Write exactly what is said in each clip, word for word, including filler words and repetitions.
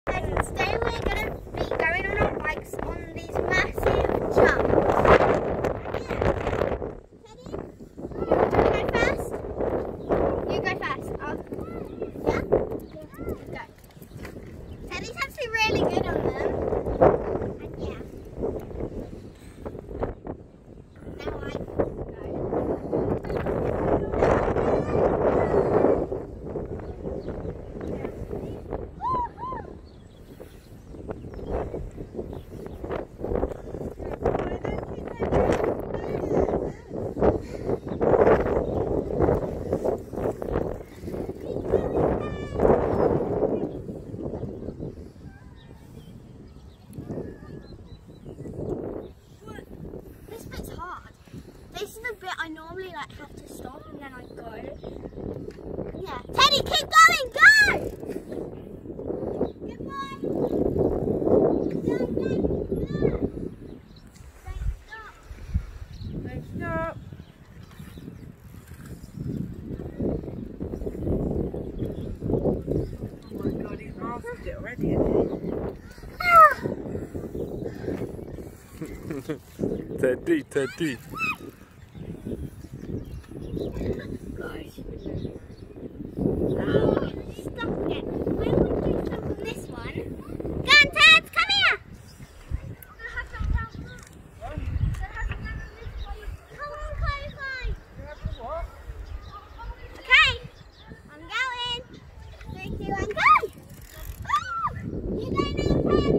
And today we're going to be going on our bikes on these massive jumps. Yeah. Ready? You want to go first? You go first. I'll... Yeah? Go. Teddy's actually really good on them. And yeah. Now I go. This bit's hard. This is the bit I normally like have to stop and then I go. Yeah. Teddy, keep going, go! Goodbye. Don't, don't, stop. Don't stop. Oh my god, he's mastered it already, isn't he? Teddy, Teddy. Gosh. Oh, stop it. Why would you stop on this one? Go on, Ted, come here. Come on, Coco. Okay, I'm going. Three, two, one, go. Oh, you go now, Ted.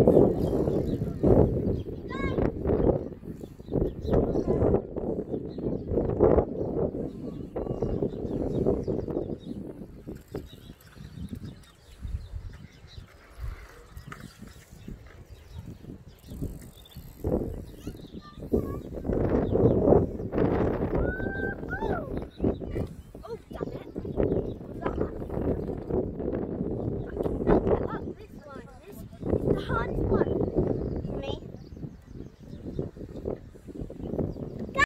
Oh, damn it. What's that? Oh, this one. This is the hardest one.